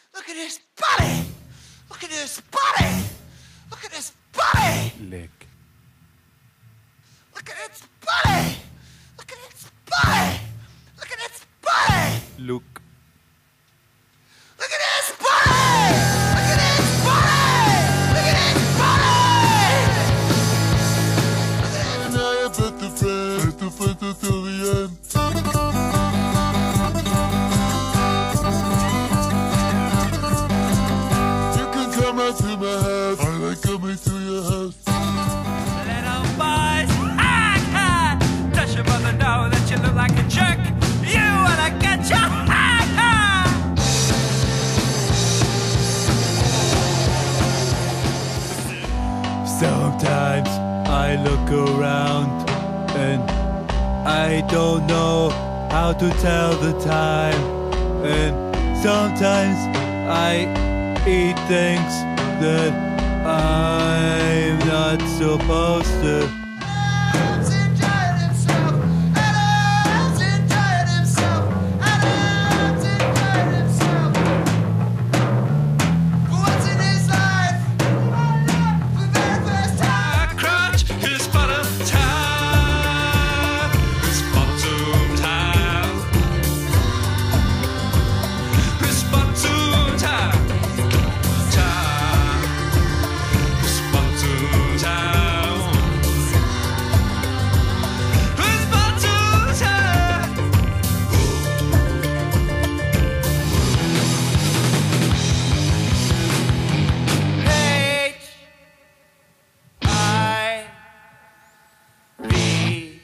Look at his body! Look at his body! Look at his body! Lick. Look at its body! Look at its body! Look at its body! Look. Look at his body! Look at his body! Look at his body! En hij heeft beste friend till the end. You can come out to my house, I like coming to your house. Little boys, does your mother know that you look like a jerk? You wanna get your Sometimes I look around and I don't know how to tell the time. And sometimes I eat things that I'm not supposed to. Adam's enjoying himself! Adam's enjoying himself! Adam's enjoying himself! For once in his life, for the very first time! crunch his bottom time. His bottom time. His bottom time. Time. His bottom time. His bottom time. H-I-V.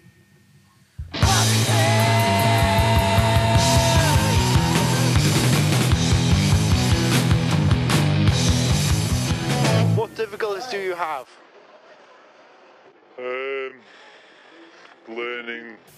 What difficulties do you have? Learning